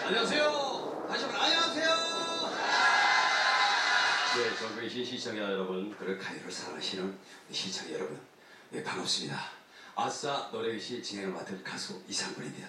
안녕하세요. 다시 한번 안녕하세요. 네, 전국의 시청자 여러분, 그리고 가요를 사랑하시는 시청자 여러분, 네, 반갑습니다. 아싸 노래교실 진행을 맡을 가수 이상군입니다.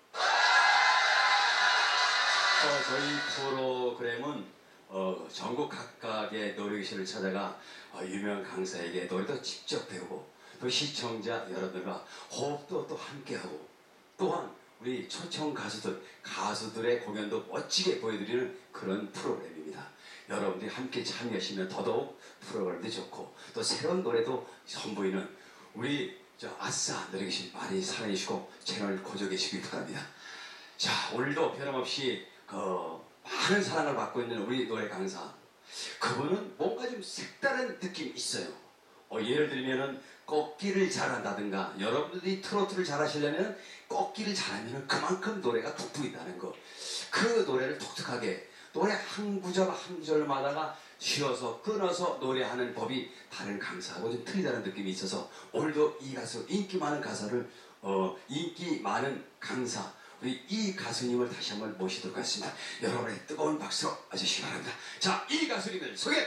저희 프로그램은 전국 각각의 노래교실을 찾아가 유명한 강사에게 노래도 직접 배우고 또 시청자 여러분들과 호흡도 또 함께하고 또한 우리 초청 가수들의 공연도 멋지게 보여드리는 그런 프로그램입니다. 여러분들이 함께 참여하시면 더더욱 프로그램도 좋고 또 새로운 노래도 선보이는 우리 아싸 노래교실 많이 사랑해주시고 채널 고정해 주시기 바랍니다. 자, 오늘도 변함없이 많은 사랑을 받고 있는 우리 노래 강사, 그분은 뭔가 좀 색다른 느낌이 있어요. 예를 들면은 꺾기를 잘한다든가, 여러분들이 트로트를 잘하시려면 꺾기를 잘하면 그만큼 노래가 돋보인다는 거. 그 노래를 독특하게 노래 한 구절 한 구절마다가 쉬어서 끊어서 노래하는 법이 다른 강사하고 좀 틀리다는 느낌이 있어서 오늘도 이 가수, 인기 많은 가사를 인기 많은 강사 우리 이 가수님을 다시 한번 모시도록 하겠습니다. 여러분의 뜨거운 박수로 맞으시기 바랍니다. 자, 이 가수님을 소개!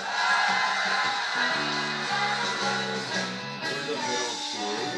오늘도 변함없이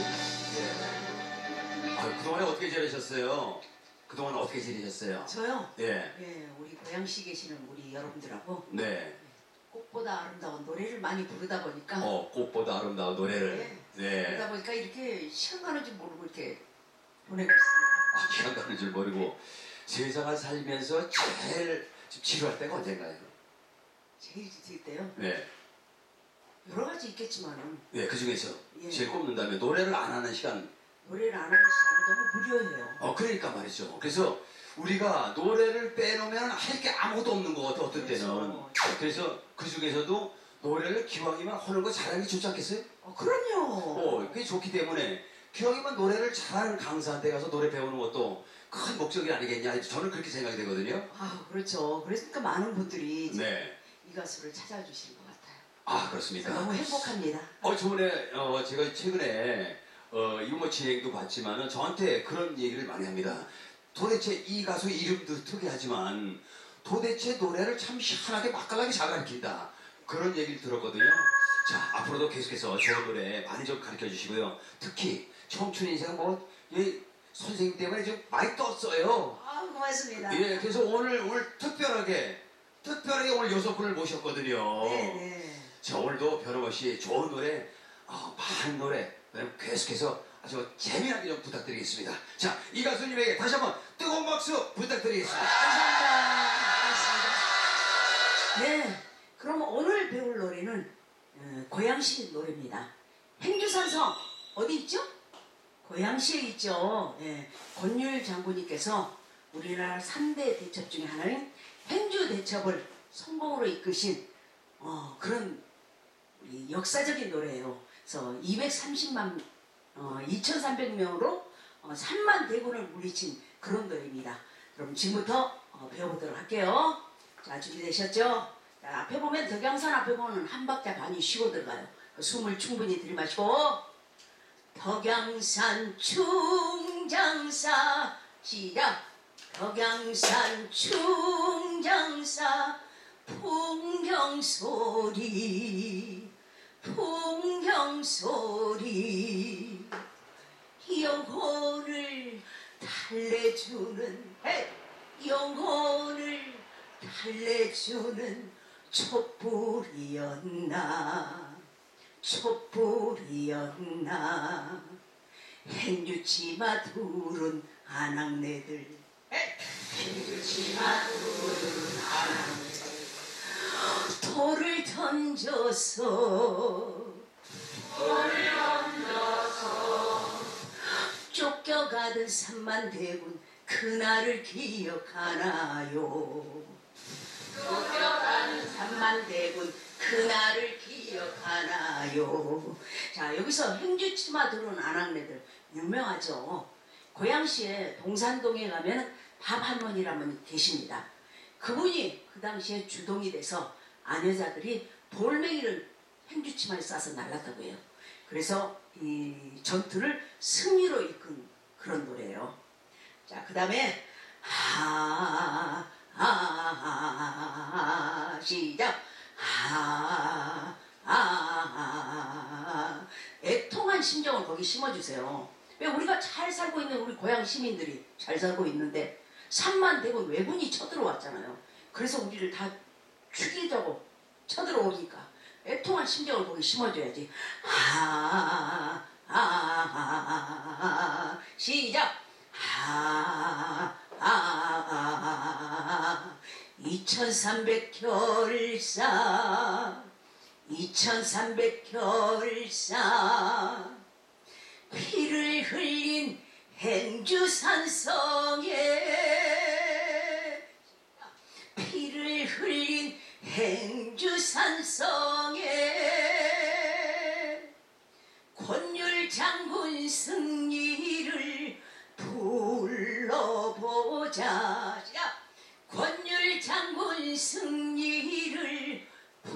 그동안에 어떻게 지내셨어요? 그동안 어떻게 지내셨어요? 저요? 예. 예, 우리 고양시 계시는 우리 여러분들하고 네. 꽃보다 아름다운 노래를 많이 부르다 보니까 꽃보다 아름다운 노래를 그러다 보니까 이렇게 시간 가는 줄 모르고 이렇게 보내고 있습니다. 시간 가는 줄 모르고 세상을 살면서 제일 지루할 때가 언젠가요? 제일 지칠 때요? 네. 여러 가지 있겠지만은 그 중에서 예. 제일 꼽는다면 노래를 안 하는 시간. 노래를 안 하는 시간이 너무 무료해요. 그러니까 말이죠. 그래서 우리가 노래를 빼놓으면 할 게 아무것도 없는 것 같아, 어떤 때는. 그렇죠. 그래서 그 중에서도 노래를 기왕이면 하는 거 잘하는 게 좋지 않겠어요? 그럼요. 그게 좋기 때문에 기왕이면 노래를 잘하는 강사한테 가서 노래 배우는 것도 큰 목적이 아니겠냐. 저는 그렇게 생각이 되거든요. 그렇죠. 그러니까 많은 분들이 네. 이 가수를 찾아주시는 것 같아요. 그렇습니다. 너무 행복합니다. 저번에 제가 최근에 유머 진행도 봤지만은 저한테 그런 얘기를 많이 합니다. 도대체 이 가수 이름도 특이하지만 도대체 노래를 참 희한하게 맛깔나게 잘 가르친다. 그런 얘기를 들었거든요. 자, 앞으로도 계속해서 좋은 노래 많이 좀 가르쳐 주시고요. 특히 청춘 인생 선생님 때문에 좀 많이 떴어요. 고맙습니다. 예, 그래서 오늘 특별하게 오늘 6분을 모셨거든요. 네. 자, 오늘도 변함없이 좋은 노래, 많은 노래 계속해서 아주 재미나게 좀 부탁드리겠습니다. 자, 이 가수님에게 다시 한번 뜨거운 박수 부탁드리겠습니다. 감사합니다. 네, 그럼 오늘 배울 노래는 고양시 노래입니다. 행주산성 어디 있죠? 고양시에 있죠. 권율 장군님께서 우리나라 3대 대첩 중에 하나인 행주 대첩을 성공으로 이끄신 그런 우리 역사적인 노래예요. 그래서 2,300명으로 3만 대군을 물리친 그런 노래입니다. 그럼 지금부터 배워보도록 할게요. 자, 준비되셨죠? 자, 앞에 보면 덕양산 앞에 보면 한 박자 반이 쉬고 들어가요. 숨을 충분히 들이마시고 덕양산 충장사 시작. 덕양산 충장사 풍경소리 영혼을 달래주는 영혼을 달래주는 촛불이었나 행주치마 두른 아낙네들 행주치마 두른 아낙네들 돌을 던져서 쫓겨가던 3만 대군 그날을 기억하나요? 쫓겨가는 3만 대군 그날을 기억하나요? 자, 여기서 행주치마 두른 아낙네들 유명하죠. 고양시에 동산동에 가면 밥할머니라는 분이 계십니다. 그분이 그 당시에 주동이 돼서 아녀자들이 돌멩이를 행주치마에 싸서 날랐다고 해요. 그래서 이 전투를 승리로 이끈 그런 노래예요. 자, 그 다음에 시작. 애통한 심정을 거기 심어주세요. 왜 우리가 잘 살고 있는 우리 고향 시민들이 잘 살고 있는데 산만 대고 왜군이 쳐들어왔잖아요. 그래서 우리를 다 죽이자고 쳐들어오니까 애통한 심정을 거기 심어줘야지. 시작. 2300 결사 2300 결사 피를 흘린 행주산성에 피를 흘린 행주산성에 권율장군 승리를 불러보자. 권율장군 승리를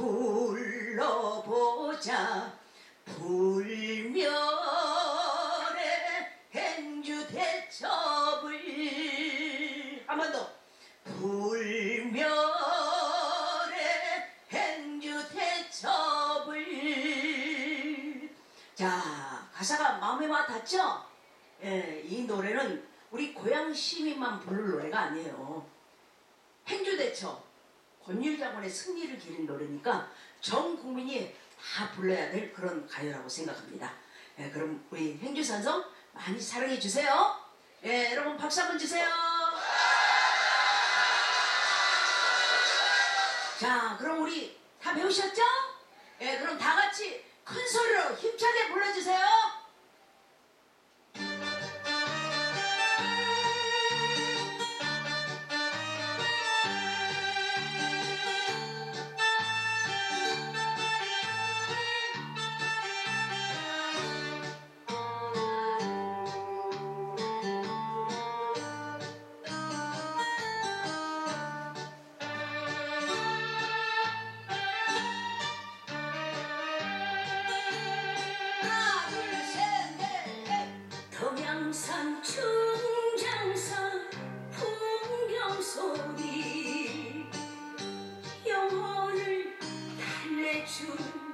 불러보자. 불멸의 행주대첩을 한 번 더. 불멸의 행주대첩을. 자, 가사가 마음에 와 닿죠? 예, 이 노래는 우리 고향 시민만 부를 노래가 아니에요. 행주대첩, 권율장군의 승리를 기린 노래니까 전 국민이 다 불러야 될 그런 가요라고 생각합니다. 예, 그럼 우리 행주산성 많이 사랑해 주세요. 예, 여러분 박수 한번 주세요. 자, 그럼 우리 다 배우셨죠? 예, 그럼 다 같이 큰 소리로 힘차게 불러주세요. 덕양산 충장산 풍경소리 영혼을 달래준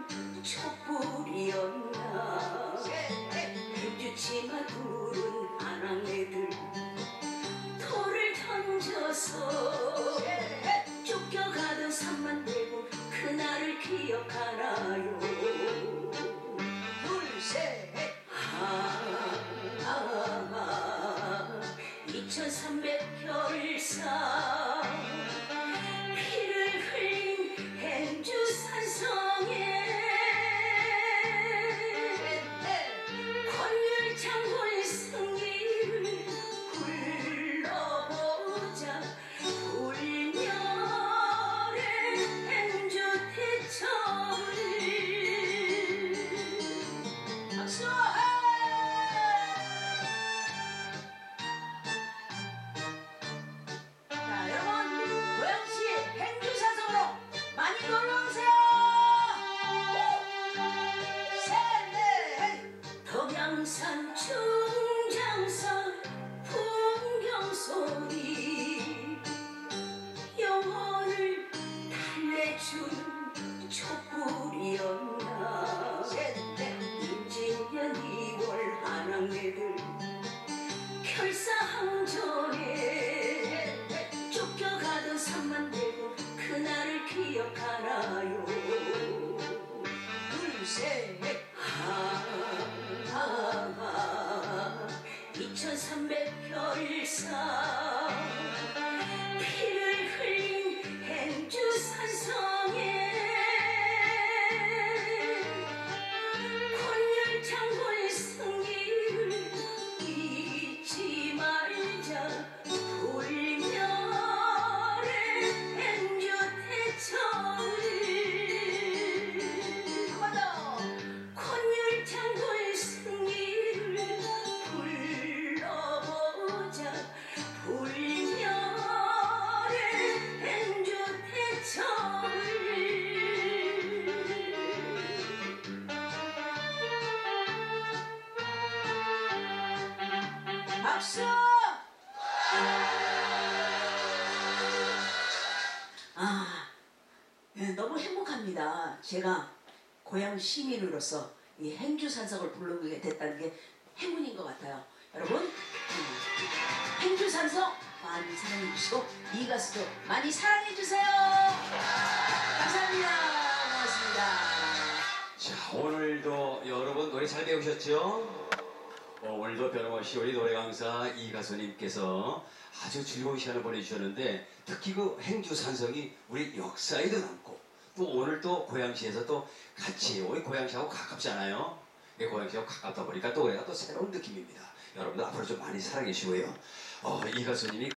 촛불이었나. 행주치마 두른 아랑내들 돌을 던져서 쫓겨가던 산만 대고 그날을 기억하나요. 둘셋 2300 결사 피를 흘린 행주산성에 권율장군 승리를 불러보자. 불멸의 행주대첩을. 박수! 덕양산 충장산 풍경소리 영혼을 달래준 촛불이었나. 임진년 2월 한왕래들 결사항전에 쫓겨가던 산만 대고 그날을 기억하나요. 둘셋 2300 결사 피를 흘린 행주산성에 권율장군 승리를 잊지 말자. 불멸의 행주대첩을. 한 번 더. 권율장군 승리를 불러보자. 불멸의 행주대첩을. 박수! 감사합니다. 제가 고향 시민으로서 이 행주산성을 부르게 됐다는 게 행운인 것 같아요. 여러분, 행주산성 많이 사랑해 주시고 이 가수도 많이 사랑해 주세요. 감사합니다. 고맙습니다. 자, 오늘도 여러분 노래 잘 배우셨죠? 오늘도 변함없이 우리 노래 강사 이가수님께서 아주 즐거운 시간을 보내주셨는데 특히 그 행주산성이 우리 역사에도 남고 또 오늘 또 고양시에서 또 같이 우리 고양시하고 가깝잖아요. 고양시하고 가깝다 보니까 또 우리가 또 새로운 느낌입니다. 여러분들 앞으로 좀 많이 사랑해 주시고요. 이가수님이